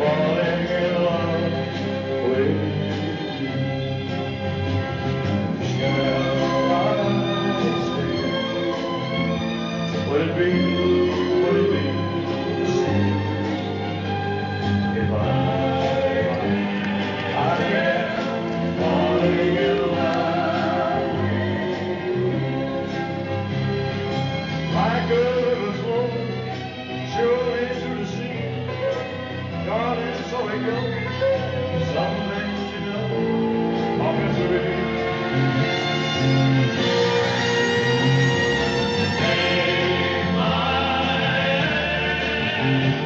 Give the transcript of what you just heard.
falling in love with you. Shall I stay? Would it be the same if I get falling in love like a river flow surely to the sea? Darling, so it goes. Some things you know are meant to be. Take my hand.